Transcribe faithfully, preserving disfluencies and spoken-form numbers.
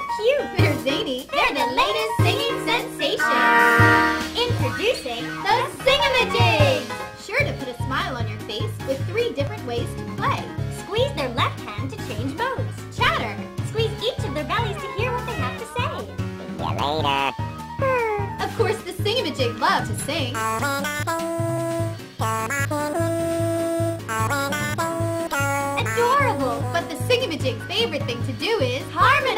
cute. They're zany. They're the latest singing sensation. Introducing the Singamajigs. Sure to put a smile on your face with three different ways to play. Squeeze their left hand to change modes. Chatter. Squeeze each of their bellies to hear what they have to say. See you later. Of course, the Singamajig love to sing. Adorable! But the Singamajig's favorite thing to do is harmony.